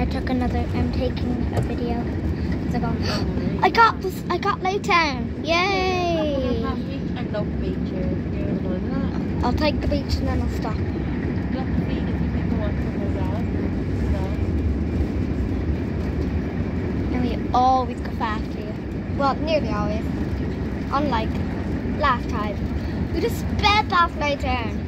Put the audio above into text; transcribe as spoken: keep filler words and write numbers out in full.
I took another. I'm taking a video. So I go. I got this. I got Laytown. Yay! I love beaches. I'll take the beach and then I'll stop. And we always go fast here. Well, nearly always. Unlike last time, we just sped past Laytown.